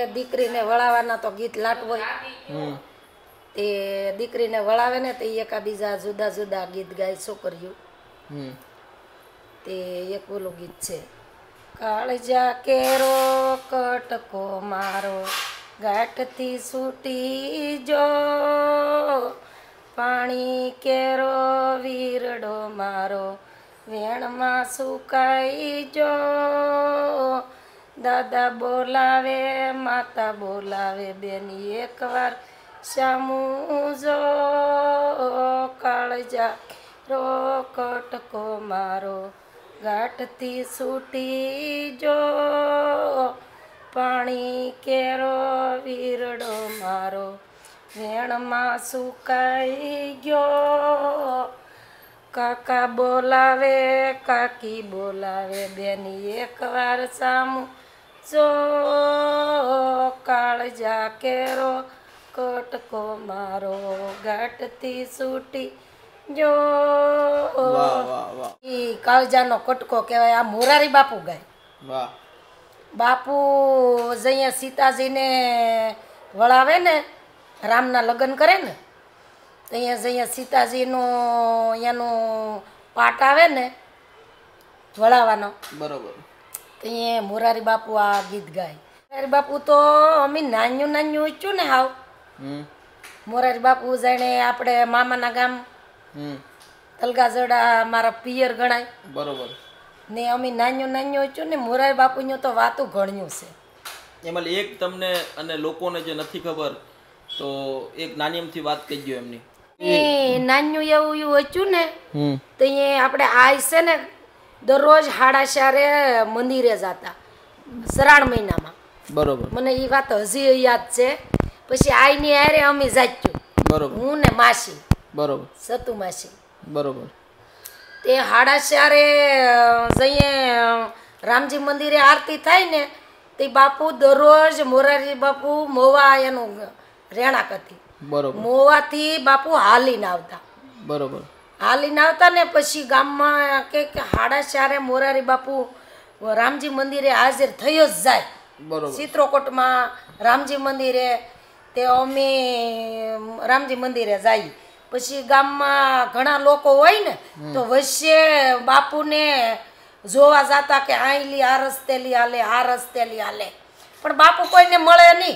દીકરીને વળાવવાના તો ગીત લાટ હોય તે દીકરીને વળાવે ને તે એકાબીજા જુદા જુદા ગીત ગાય છોકરીઓ તે એક ઓલું ગીત છે કાળજા કેરો કટકો મારો ગાંઠથી છૂટી જો પાણી કેરો વીરડો મારો વેણમાં સુકાઈ જો દાદા બોલાવે માતા બોલાવે બેની એકવાર સામું જો કાળજા રો કટકો મારો ગાંઠથી છૂટી જો પાણી કેરો વીરડો મારો વેણમાં સુકાઈ ગયો કાકા બોલાવે કાકી બોલાવે બેની એકવાર સામું જો કાળજા કેરો કટકો મારો ગાંઠથી છૂટી જો ઈ કાળજાનો કટકો કહેવાય આ મોરારી બાપુ ગાય બાપુ જઈએ સીતાજીને વળાવે ને રામના લગ્ન કરે ને અહીંયા જઈએ સીતાજીનું એનું પાટ આવે ને વળાવવાનો બરોબર અહીંયા મોરારી બાપુ આ ગીત ગાય મોરારી બાપુ તો અમે નાન્યું નાન્યું ઊંચ્યું ને હાવ મોરારી બાપુ જાણે આપણે મામાના ગામ તલગાજડા મારા પિયર ગણાય બરોબર ને અમે નાન્યું નાન્યું ઊંચ્યું ને મોરારી બાપુનું તો વાતું ઘણ્યું છે એમાં એક તમને અને લોકોને જે નથી ખબર તો એક નાની એમથી વાત કહી ગયો એમની નાન્યું એવું ઊંચ્યું ને તો અહીંયા આપણે આય છે ને દરરોજ 4:30 મંદિરે જતા શ્રાવણ મહિનામાં બરોબર મને એ વાત હજી યાદ છે પછી આઈની હારે અમે જાચ્યું બરોબર હું ને માસી બરોબર સતુ માસી બરોબર તે 4:30 જઈએ રામજી મંદિરે આરતી થાય ને તે બાપુ દરરોજ મોરારી બાપુ મોવા એનું રહેણાંક હતી બરોબર મોવાથી બાપુ હાલીને આવતા બરોબર હાલીને આવતા ને પછી ગામમાં કે 4:30 મોરારી બાપુ રામજી મંદિરે હાજર થયો જ જાય બરોબર ચિત્રકોટમાં રામજી મંદિરે તે અમે રામજી મંદિરે જઈએ પછી ગામમાં ઘણા લોકો હોય ને તો વચ્ચે બાપુને જોવા જતા કે આઈલી આ રસ્તેલી હાલે આ રસ્તેલી હાલે પણ બાપુ કોઈને મળે નહીં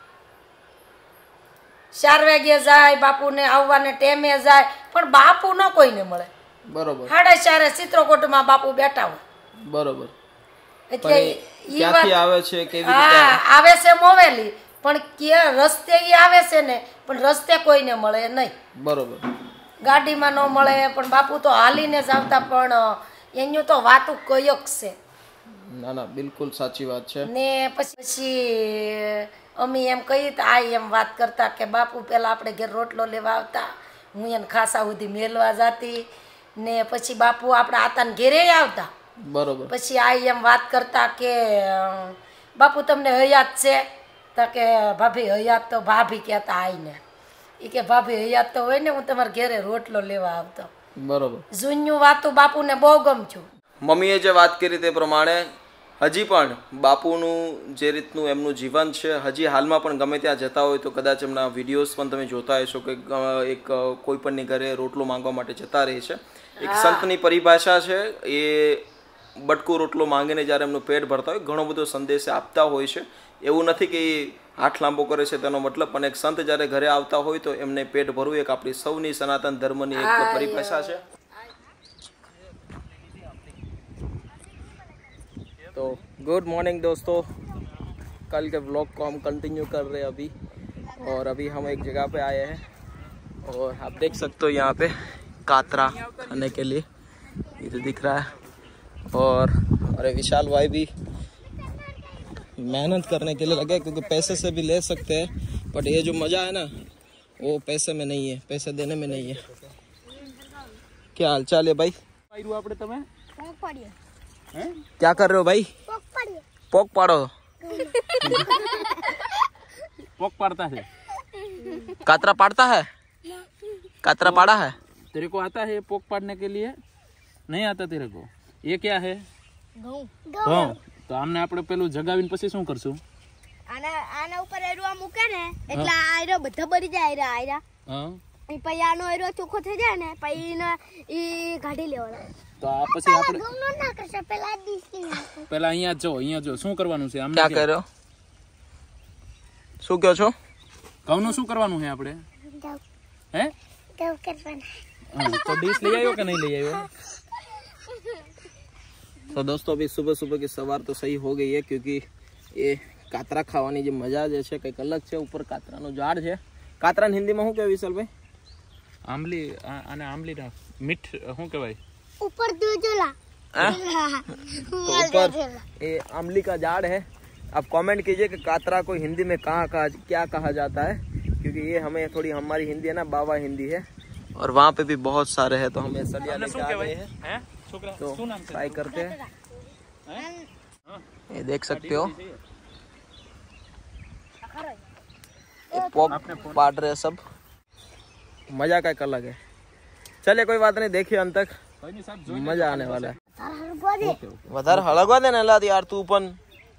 4 વાગે જાય બાપુને આવવાને ટેમે જાય પણ બાપુ ન કોઈને મળે બરોબર 4:30 ચિત્રકોટમાં બાપુ બેઠા હોય બરોબર એટલે ક્યાંથી આવે છે કેવી રીતે આવે છે મોવેલી પણ કે રસ્તે ઈ આવે છે ને પણ રસ્તે કોઈને મળે નહીં બરોબર ગાડીમાં ન મળે પણ બાપુ તો હાલીને જ આવતા પણ એનું તો વાતું કયોક છે ના ના બિલકુલ સાચી વાત છે ને પછી અમે એમ કહી તો આ એમ વાત કરતા કે બાપુ પેલા આપણે ઘેર રોટલો લેવા આવતા હું એને ખાસા સુધી મેલવા જાતી ને પછી બાપુ આપણે આતાને ઘેરે આવતા બરોબર પછી આ એમ વાત કરતા કે બાપુ તમને હયાત છે તો કે ભાભી હયાત તો ભાભી કહેતા આઈને એ કે ભાભી હયાત તો હોય ને હું તમારા ઘેરે રોટલો લેવા આવતો બરોબર જૂન્યું વાતું બાપુને બહુ ગમતું મમ્મીએ જે વાત કરી તે પ્રમાણે હજી પણ બાપુનું જે રીતનું એમનું જીવન છે હજી હાલમાં પણ ગમે ત્યાં જતા હોય તો કદાચ એમના વિડીયોઝ પણ તમે જોતા હશો કે એક કોઈ પણની ઘરે રોટલો માંગવા માટે જતા રહે છે એક સંતની પરિભાષા છે એ બટકું રોટલો માંગીને જ્યારે એમનું પેટ ભરતા હોય ઘણો બધો સંદેશ આપતા હોય છે એવું નથી કે એ હાથ લાંબો કરે છે તેનો મતલબ પણ એક સંત જ્યારે ઘરે આવતા હોય તો એમને પેટ ભરવું એક આપણી સૌની સનાતન ધર્મની એક પરિભાષા છે तो गुड मॉर्निंग दोस्तों कल के व्लॉग को हम कंटिन्यू कर रहे हैं अभी और अभी हम एक जगह पे आए हैं और आप देख सकते हो यहाँ पे कातरा खाने के लिए इधर दिख रहा है और हमारे विशाल भाई भी मेहनत करने के लिए लगे क्योंकि पैसे से भी ले सकते हैं बट ये जो मज़ा है ना वो पैसे में नहीं है पैसे देने में नहीं है क्या हाल चाल है भाई આપણે તમે क्या कर रहे हो भाई पोक पाड़ो पोक पाड़ता है कातरा पाड़ता है कातरा पाड़ा है तेरे को आता है पोक पाड़ने के लिए नहीं आता तेरे को ये क्या है घઉં તો આમને આપણે પેલું જગાવીને પછી શું કરશું આના ઉપર એરવા મૂકે ને એટલે આયરો બધા બળી જાય આયરા હા પછી આનો એરો ચોખ્ખો થઈ જાય ને પછી ઈ કાઢી લેવાનો તો આ પછી આપણે ઘઉંનો ના કરશે પેલા અહીંયા જો શું કરવાનું છે આમ क्या कह रहे हो શું કહો છો ઘઉંનું શું કરવાનું છે આપણે હે ઘઉં કરવાના तो डिश ले आयो कि नहीं ले आयो तो दोस्तों अभी सुबह सुबह की सवार तो सही हो गई है क्योंकि ये कातरा खावानी जो मजा जे छे कईक अलग छे ऊपर कातरानो झाड़ छे कातरा हिंदी में શું કહેવાય વિશાલ ભાઈ आंबली आने आंबली ना मीठ શું કહેવાય ऊपर दो जोला तो ऊपर ये आमली का झाड़ है आप कमेंट कीजिए कि कातरा को हिंदी में क्या कहा जाता है क्योंकि ये हमें थोड़ी हमारी हिंदी है ना बाबा हिंदी है और वहाँ पे भी बहुत सारे हैं तो हमें सलिया लेके आ गए हैं तो ट्राई करते हैं ये देख सकते हो ये पॉप पाट रहे सब मजा का एक अलग है चलिए कोई बात नहीं देखिए अंत तक मजा आने वाला है વધારે હળગવા દે ને લાદ યાર તું પણ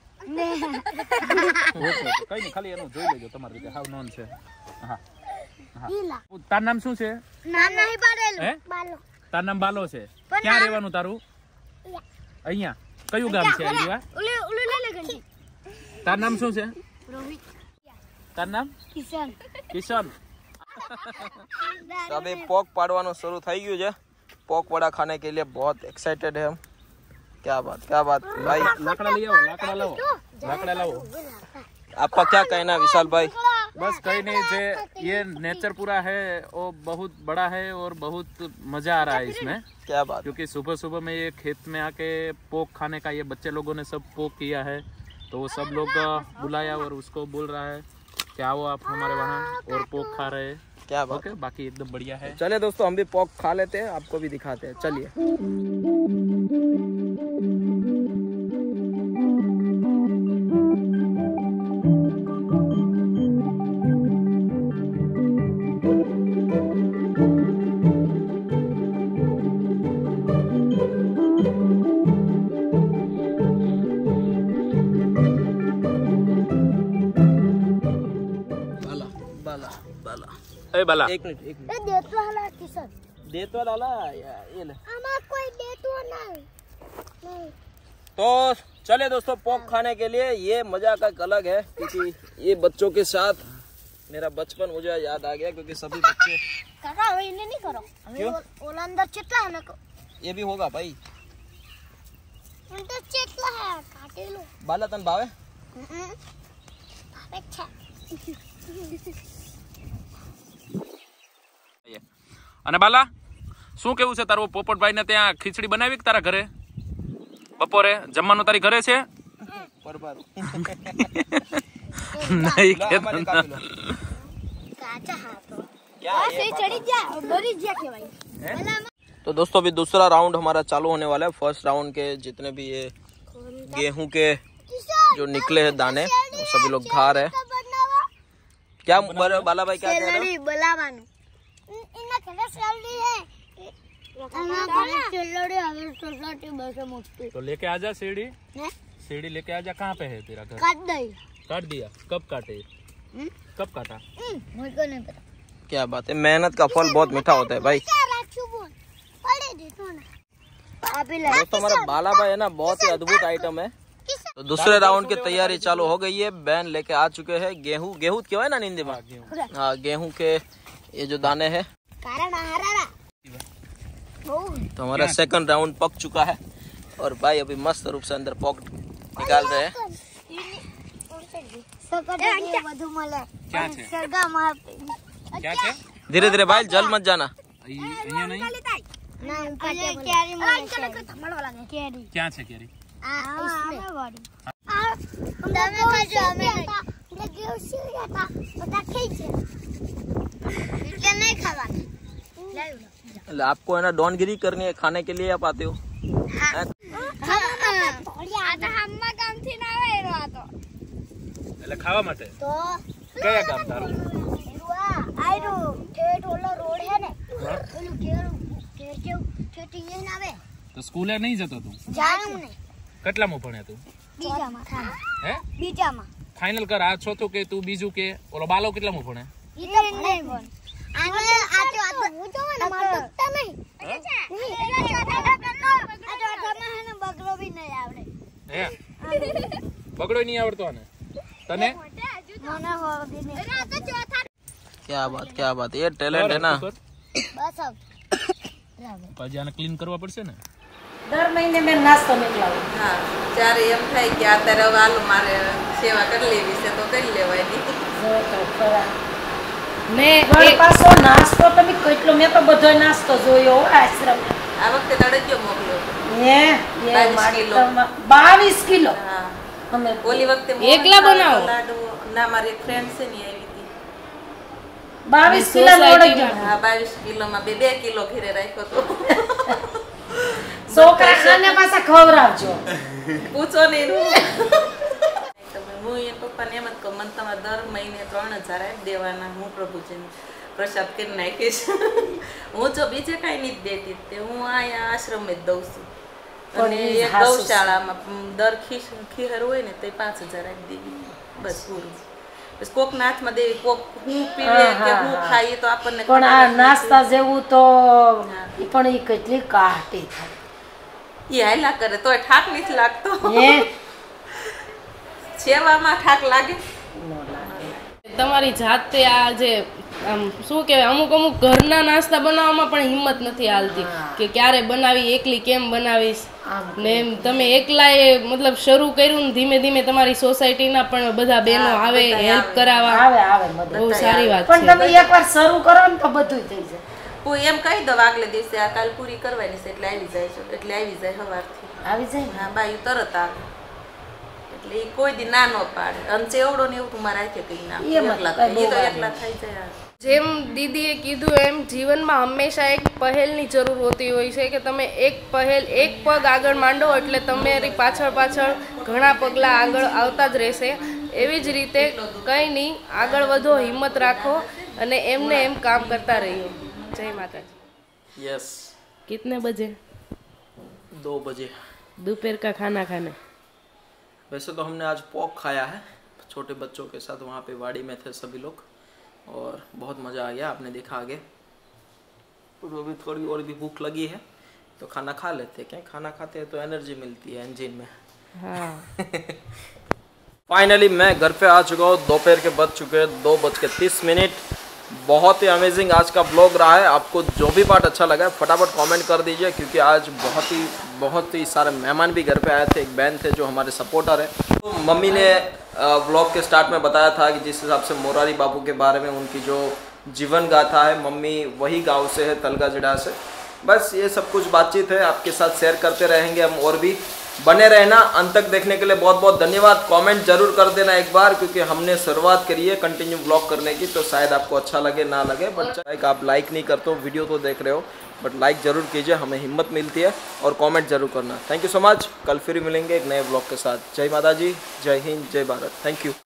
કઈ નહીં ખાલી એનું જોઈ લેજો તમારી રીતે હાવ નોન છે હા તાર નામ શું છે નામ નહીં પાડેલું હે બાલો તાર નામ બાલો છે ક્યાં રહેવાનું તારું અહીંયા કયું ગામ છે અહીંયા ઓલું લે લે ગંજી તાર નામ શું છે રોહિત તાર નામ કિશન કિશન तो अभी पोक पाड़वानो शुरू થઈ ગયું છે पोक वड़ा खाने के लिए बहुत एक्साइटेड है हम क्या बात भाई लाकड़ा ले आओ लाकड़ा लाओ आपका क्या कहना है विशाल भाई बस कहीं नहीं जे ये नेचर पूरा है वो बहुत बड़ा है और बहुत मजा आ रहा है इसमें क्या बात क्योंकि सुबह सुबह में ये खेत में आके पोक खाने का ये बच्चे लोगों ने सब पोक किया है तो वो सब लोग बुलाया और उसको बोल रहा है कि आओ आप हमारे वहाँ और पोक खा रहे हैं क्या बात ओके बाकी एकदम बढ़िया है चलिए दोस्तों हम भी पोक खा लेते हैं आपको भी दिखाते हैं चलिए ए बाला एक मिनट એ દેતો હાલા કિશન देतो लाला ये ले આમાં કોઈ દેતો નહીં तो चले दोस्तों पोक खाने के लिए ये मजा का एक अलग है क्योंकि ये बच्चों के साथ मेरा बचपन मुझे याद आ गया क्योंकि सभी बच्चे કાકા હવે એને નહીં કરો હવે ઓલા અંદર ચેટલા હે નકો ये भी होगा भाई અંદર ચેટલા હે કાટેલો बाला तन भावे ભાવે છે અને બાલા શું કેવું છે તારું પોપટભાઈ ને ત્યાં ખીચડી બનાવી કે તારા ઘરે બપોરે જમવાનું તારી ઘરે છે નહીં કાચા હાથો સે ચડી જા ડરી જા કેવાય तो दोस्तों अभी दूसरा राउंड हमारा चालू होने वाला है फर्स्ट राउंड के जितने भी ये गेहूं के जो निकले हैं दाने वो सभी लोग खा रहे हैं क्या बाला भाई क्या कह रहे हो બોલાવાનું ઇના ઘરે સેલડી હે આના ઘરે સેલડી હવે સોસાયटी બસ મોટી तो लेके आजा सीढ़ी हैं सीढ़ी लेके आजा कहाँ पे है तेरा घर કાટ દઈ काट दिया कब काटे कब काटा મુझको नहीं पता क्या बात है मेहनत का फल बहुत मीठा होता है भाई क्या राखू बोल पड़े दे तो ना अभी ले दोस्तों हमारा बाला भाई है ना बहुत ही अद्भुत आइटम है तो दूसरे राउंड की तैयारी चालू हो गई है बैन लेके आ चुके हैं गेहूं क्या है ना हिंदी में हाँ गेहूं के ये जो दाने हैं कारण आहारा तो हमारा सेकंड राउंड पक चुका है और भाई अभी मस्त रूप से अंदर पॉक निकाल रहे हैं क्या छे क्या छे धीरे धीरे भाई जल मत जाना અહીંયા નહીં ना ऊपर कैरी मारे थमड़ वाला कैरी क्या छे केरी इसमें बॉडी તમે ખાજો અમે એટલે ગયો છે હતા બધા ખાઈ છે એટલે નહીં ખાવાનું એટલે आपको है ना डॉनगिरी करनी है खाने के लिए आप आते हो હમ્મા ગામથી ના આવે એનો આ તો એટલે ખાવા માટે તો કયા ગામ તારું આયરો ઠેઠ ઓલો રોડ હે ને ઓલું ઘેર કેવું ઠેઠ એ ના આવે તો સ્કૂલે નહીં જતો તું જાણું નહીં કેટલામાં ભણે તું બીજામાં હે બીજામાં ફાઇનલ કર આ ચોથું કે તું બીજું કે ઓલો બાલો કેટલામું ભણે ઈ તો ભણે પણ આને આ તો હું તો ને માર તો નહીં બગડો બી નહીં આવડે હે બગડો નહીં આવડતો આને તને મને હોડી નહીં તો ચોથા क्या बात ये टैलेंट है ना બસ अब પછી આને ક્લીન કરવા પડશે ને દર મહિને મેં નાસ્તો મોકલાવું. હા જ્યારે એમ થાય કે અત્યારે હવે હાલો મારે સેવા કરી લેવી છે તો કરી લેવાય નહીં. જો તો ખરા. પણ પાછો નાસ્તો તમે કેટલો મેં તો બધો નાસ્તો જોયો હો આશ્રમ. આ વખતે તડક્યો મોકલ્યો હતો. હે 22 કિલો. 22 કિલો. હા અમે ઓલી વખતે એકલા બનાવો? લાડુ ના મારી એક ફ્રેન્ડ છે ને આવી હતી 22 કિલો લોડ જ. હા 22 કિલોમાં 2 કિલો ઘરે રાખ્યો તો છોકરાને પાછા ખવડાવજો. પૂછો નહીં હું એ પપ્પાને એમ જ કહું મને તમારે દર મહિને 3000 આપી દેવાના હું પ્રભુજીને પ્રસાદ કરી નાખીશ. હું જો બીજે કાંઈ નહીં દેતી તે હું અહીંયા આશ્રમ જ દઉં છું અને એક ગૌશાળામાં દર ખીહર હોય ને તે 5000 આપી દેવી બસ પૂરું. બસ કોકના હાથમાં દેવી કોક હું પીવે કે હું ખાઈએ તો આપણને પણ આ નાસ્તા જેવું તો પણ એ કેટલી કાટી થાય. એ હાયલા કરે તોય ઠાક નથી લાગતો. હે સેવામાં ઠાક લાગે. તમારી જાતે આ જે આમ શું કહેવાય અમુક ઘરના નાસ્તા બનાવવામાં પણ હિંમત નથી હાલતી કે ક્યારે બનાવી એકલી કેમ બનાવીશ ને એમ તમે એકલાએ મતલબ શરૂ કર્યું ને ધીમે ધીમે તમારી સોસાયટીના પણ બધા બહેનો આવે હેલ્પ કરાવવા આવે મદદ. બહુ સારી વાત પણ છે તમે એકવાર શરૂ કરો ને તો બધું થઈ જાય. હું એમ કહી દઉં આગલે દિવસે આ કાલ પૂરી કરવાની છે એટલે આવી જાય છે એટલે આવી જાય સવારથી. આવી જાય ને. હા બાયું તરત આવે એટલે એ કોઈ દી ના ન પાડે અને ચેવડો ને એવું મારે રાખે કઈ ના એકલા થાય. એ તો એકલા થઈ જાય. જેમ દીદીએ કીધું એમ જીવનમાં હંમેશા એક પહેલની જરૂર હોતી હોય છે કે તમે એક પહેલ એક પગ આગળ માંડો એટલે તમારી પાછળ પાછળ ઘણા પગલાં આગળ આવતા જ રહેશે. એવી જ રીતે કંઈ નહીં આગળ વધો હિંમત રાખો અને એમને એમ કામ करता रहिए. जय माता जी. यस कितने बजे? 2 बजे दोपहर का खाना खाने. वैसे तो हमने आज पोक खाया है छोटे बच्चों के साथ वहाँ पे वाड़ी में थे सभी लोग और बहुत मज़ा आ गया. आपने देखा आगे तो अभी थोड़ी और भी भूख लगी है तो खाना खा लेते हैं. क्या खाना खाते हैं तो एनर्जी मिलती है इंजन में. हाँ. फाइनली मैं घर पे आ चुका हूँ. दोपहर के बज चुके हैं 2:30. बहुत ही अमेजिंग आज का ब्लॉग रहा है. आपको जो भी पार्ट अच्छा लगा है फटाफट कमेंट कर दीजिए क्योंकि आज बहुत ही सारे मेहमान भी घर पे आए थे. एक बहन थे जो हमारे सपोर्टर है. तो मम्मी ने ब्लॉग के स्टार्ट में बताया था कि जिस हिसाब से मोरारी बापू के बारे में उनकी जो जीवन गाथा है मम्मी वही गाँव से है तलगा जिड़ा से. बस ये सब कुछ बातचीत है आपके साथ शेयर करते रहेंगे हम और भी. बने रहना अंत तक देखने के लिए बहुत बहुत धन्यवाद. कमेंट जरूर कर देना एक बार क्योंकि हमने शुरुआत करी है कंटिन्यू व्लॉग करने की तो शायद आपको अच्छा लगे ना लगे बट आप लाइक नहीं करते हो वीडियो तो देख रहे हो बट लाइक जरूर कीजिए हमें हिम्मत मिलती है और कमेंट जरूर करना. Thank you so much. कल फिर मिलेंगे एक नए व्लॉग के साथ. जय माता जी, जय हिंद, जय भारत. Thank you.